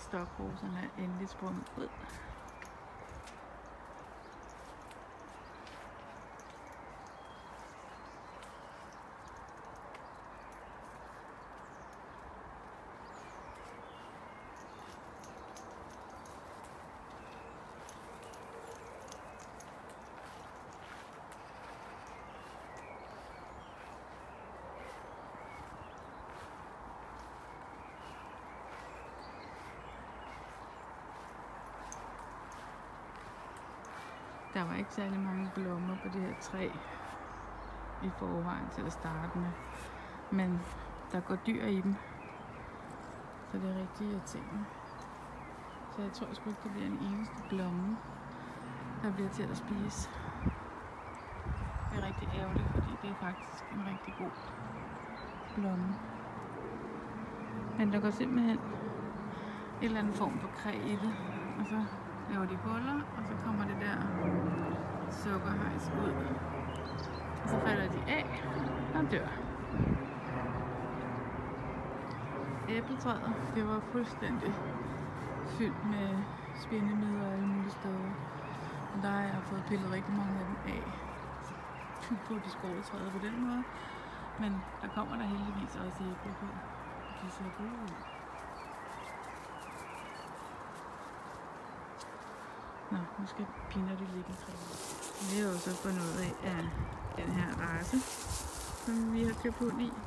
Stokroserne er endelig sprunget ud. Der var ikke særlig mange blommer på det her træ i forvejen til at starte med, men der går dyr i dem, så det er rigtig irriterende. Så jeg tror sgu ikke, det bliver en eneste blomme, der bliver til at spise. Det er rigtig ærgerligt, fordi det er faktisk en rigtig god blomme. Men der går simpelthen en eller anden form for kræ i det, og så laver de huller, og så kommer det der sukkerhejs ud. Og så falder de af og dør. Æbletræet, det var fuldstændig fyldt med spindemider og alle mulige steder. Og der har jeg fået pillet rigtig mange af dem af. På de skårede træet på den måde. Men der kommer der heldigvis også æbler på. De ser gode ud. Nå, nu skal Peanut ligge i træet. Vi har jo så fundet ud af den her race, som vi har købt hund i.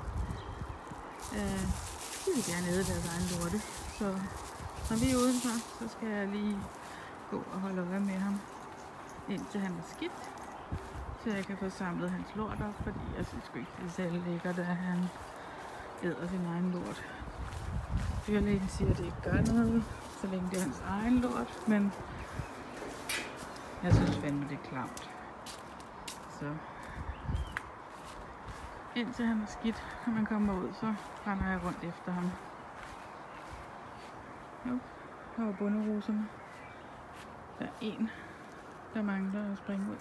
De vil gerne æde deres egen lorte. Så når vi er udenfor, så skal jeg lige gå og holde øje med ham, indtil han er skidt. Så jeg kan få samlet hans lort op, fordi jeg synes ikke, det er særlig lækkert, at han æder sin egen lort. Dyrlægen siger, at det ikke gør noget, så længe det er hans egen lort, men jeg synes fandme, det er klamt. Så indtil han er skidt, når man kommer ud, så render jeg rundt efter ham. Jo, her var bunderoserne. Der er en, der mangler at springe ud.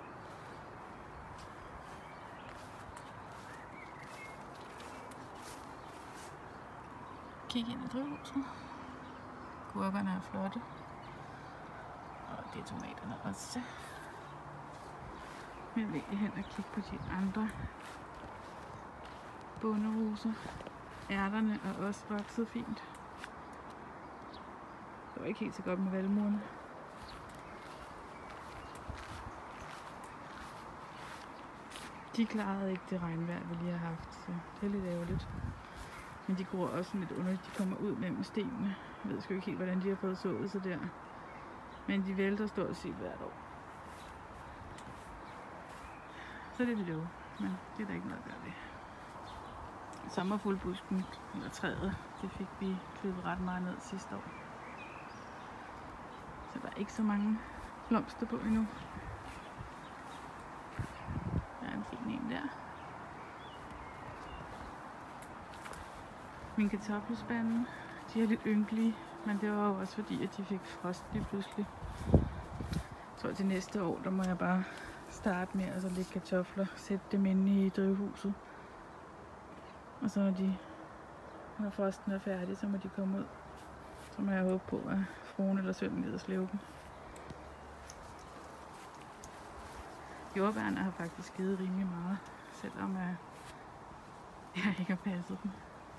Kig ind i drivhuset. Gurkerne er flotte. Og det er tomaterne også. Men jeg vil hen og kigge på de andre bunderoser. Ærterne er også vokset fint. Det var ikke helt så godt med valmuerne. De klarede ikke det regnvejr, vi lige har haft, så det er lidt ærgerligt. Men de gror også lidt underligt. De kommer ud mellem stenene. Jeg ved sgu ikke helt, hvordan de har fået sået sig der. Men de vælter stort set hvert år. Så det er lidt øve, men det er der ikke noget at gøre ved. Sommerfuglbusken, eller træet, det fik vi klippet ret meget ned sidste år. Så der er ikke så mange blomster på endnu. Der er en fin en der. Mine kartoffelspande, de er lidt ynkelige, men det var jo også fordi, at de fik frost lige pludselig. Jeg tror til næste år, der må jeg bare starte med at så lægge kartofler, sætte dem inde i drivhuset. Og så når frosten er færdig, så må de komme ud. Så må jeg håbe på, at fruen eller sønnen gider slæve dem. Jordbærne har faktisk givet rimelig meget, selvom jeg ikke har passet dem.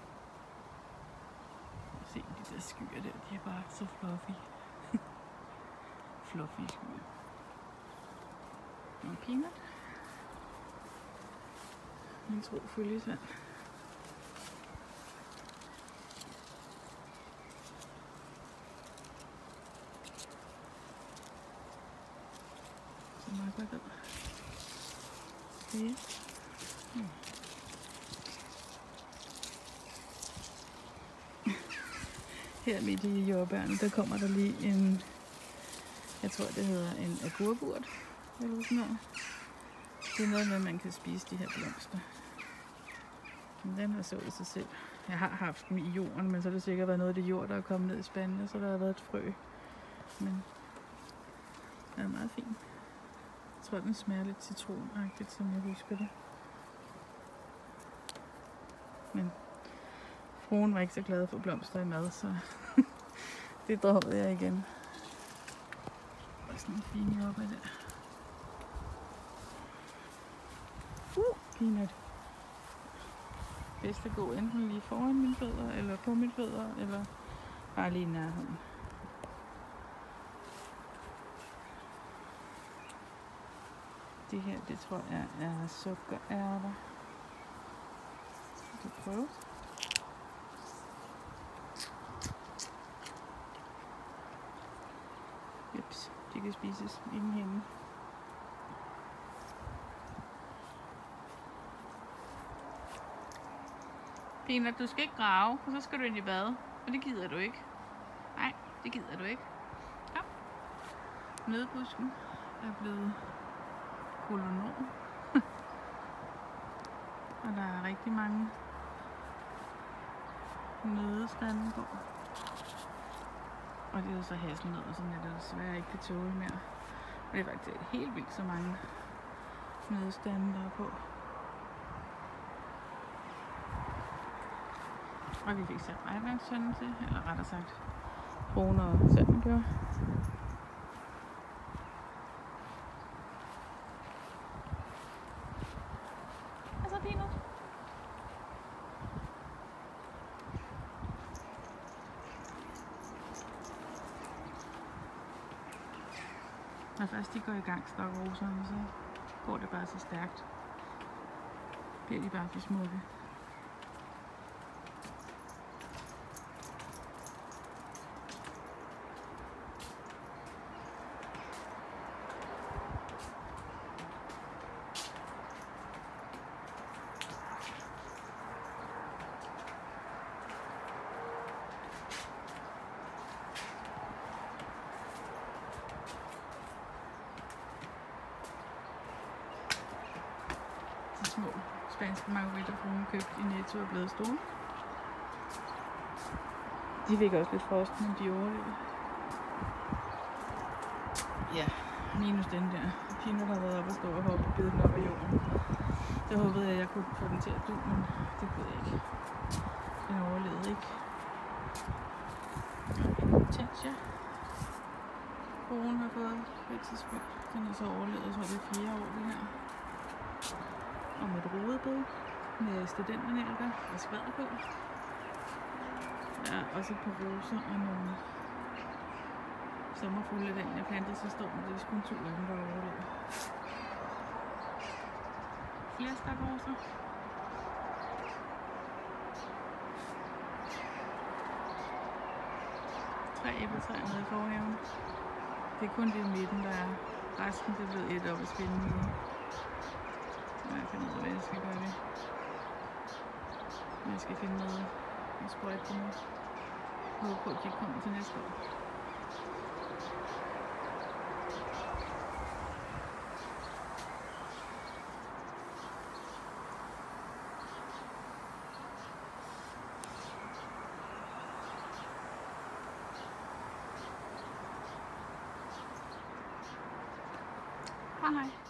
Se de der skyer der, de er bare så fluffy. Fluffy skyer. Og Peanut. Min tro følgesvand. Så meget godt ud. Okay. Her midt i jordbærne, der kommer der lige en, jeg tror det hedder en agurkurt, eller sådan noget. Det er noget med, at man kan spise de her blomster. Men den har sået sig selv. Jeg har haft dem i jorden, men så har det sikkert været noget af det jord, der er kommet ned i spanden, så der har været et frø. Men den er meget fin. Jeg tror, den smager lidt citronagtigt, som jeg husker det. Men fruen var ikke så glad for blomster i mad, så Det droppede jeg igen. Der er sådan en fin oppe af det. Peanut. Bedst at gå enten lige foran mine fødder, eller på mine fødder, eller bare lige i nærheden. Det her, det tror jeg er sukkerærter. Vi kan prøve. Jeps, de kan spises inden henne. Peanut, du skal ikke grave, og så skal du ind i bad. Og det gider du ikke. Nej, det gider du ikke. Kom. Nødbusken er blevet kolonorm. Og der er rigtig mange nødestande på. Og det er jo så hasselnødder, som jeg desværre ikke kan tåle mere. Og det er faktisk helt vildt så mange nødestande, der er på. Og vi fik sat regnvandstønden til, eller rettere sagt, Rune og sønnen gjorde. Og så Peanut. Når først de går i gang, stokroserne, så går det bare så stærkt. Bliver de bare for smukke. Små spanske margaritter, hun købte i Netto og blevet store. De fik også lidt frost, men de overlevede. Ja, minus den der. Peanut har været oppe og stå og hoppe og bide den op af jorden. Så håbede jeg kunne få den til at dø, men det kunne jeg ikke. Den overlevede ikke. Hortensia. Hun har fået på et tidspunkt. Den er så overlevet, jeg tror det er 4 år det her. Og med et rodebed med studenternælker og skvader på. Der er også et par roser og nogle sommerfugle, den jeg plantede sidste år, men det er kun 2 af dem, der overlever. Flere stakroser. Tre æbletræer nede i forhaven. Det er kun det i midten, der er. Resten det er blevet et op at spille nu. Jeg finder ud af, hvad jeg skal gøre det. Jeg skal finde noget at sprøjte på nu. Jeg håber på, at de kommer til næste år. Hej.